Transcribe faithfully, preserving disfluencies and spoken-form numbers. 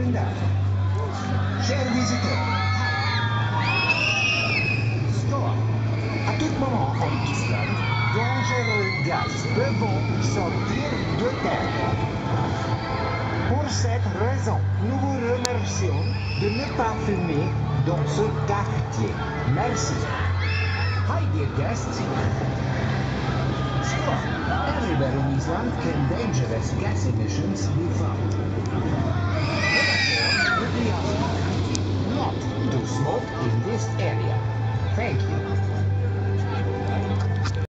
Linda. Chers visiteurs, stop. À tout moment en Islande, dangereux gaz peuvent sortir de terre. Pour cette raison, nous vous remercions de ne pas fumer dans ce quartier. Merci. Hi dear guests. Stop. Everywhere in Iceland can dangerous gas emissions be